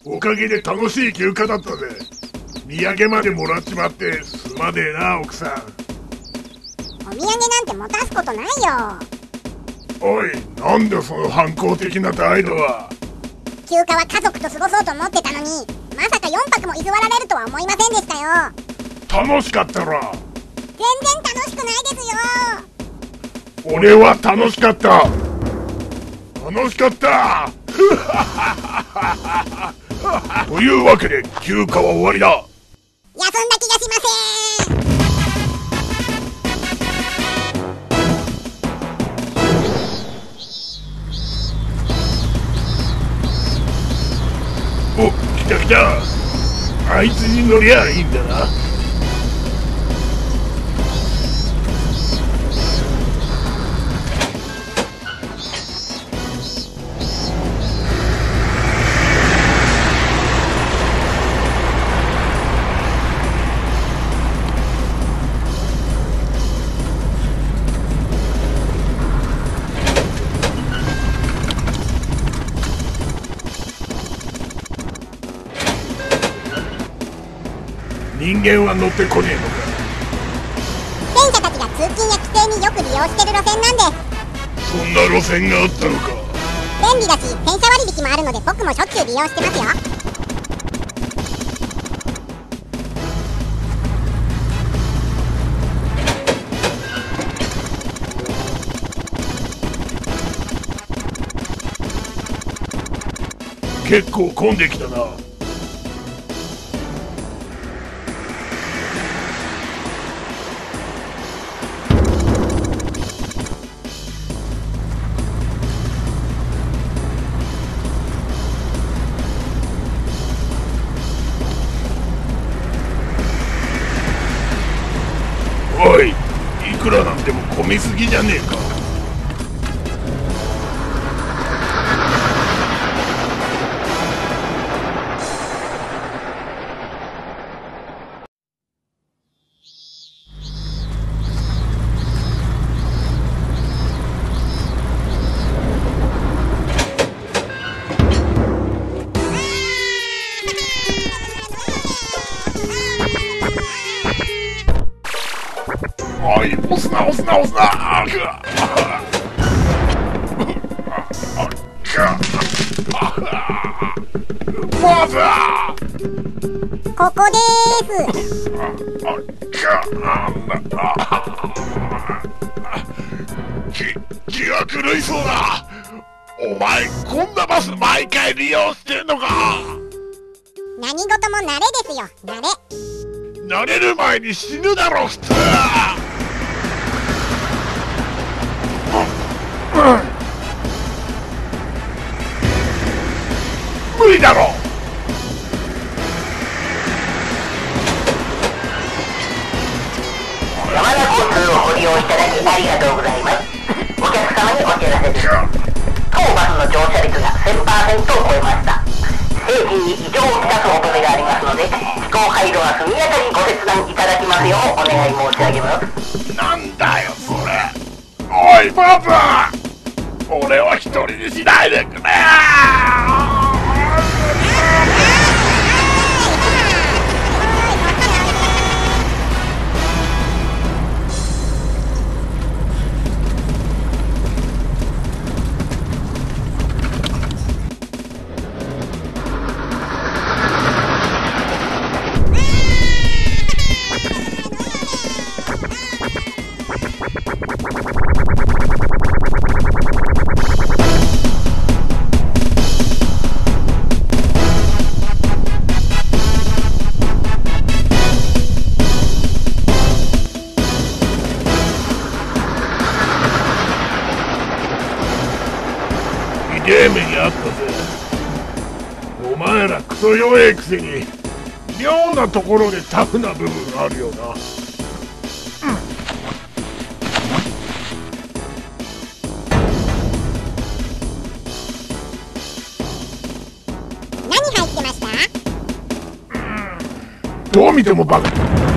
おかげで楽しい休暇だったぜ。土産までもらっちまってすまねえな、奥さん。 お土産なんて持たすことないよ。 おい、なんだその反抗的な態度は。 休暇は家族と過ごそうと思ってたのに、まさか4泊も居座られるとは思いませんでしたよ。 楽しかったろ。 全然楽しくないですよ。 俺は楽しかった。楽しかったというわけで休暇は終わりだ。 休んだ気がしません。 お、来た来た。あいつに乗りゃいいんだな。人間は乗ってこねえのか。 電車たちが通勤や帰省によく利用してる路線なんです。 そんな路線があったのか。 便利だし電車割引もあるので僕もしょっちゅう利用してますよ。 結構混んできたな。おい、いくらなんでも混みすぎじゃねえか。おい、押すな押すな押すな。まずここでーす。 気が狂いそうだ。お前こんなバス毎回利用してんのか。 何事も慣れですよ、慣れ。 慣れる前に死ぬだろ普通。無理だろ。 山田交通をご利用いただきありがとうございます。お客様にお知らせです。当バスの乗車率が 1000% を超えました。製品に異常をきたす恐れがありますので、飛行配路は速やかにご決断いただきますようお願い申し上げます。 なんだよそれ。おいパパ、俺を一人にしないでくれ。ゲームにあったぜ。お前らクソ弱えくせに妙なところでタフな部分があるよな。 何入ってました？ どう見てもバカ。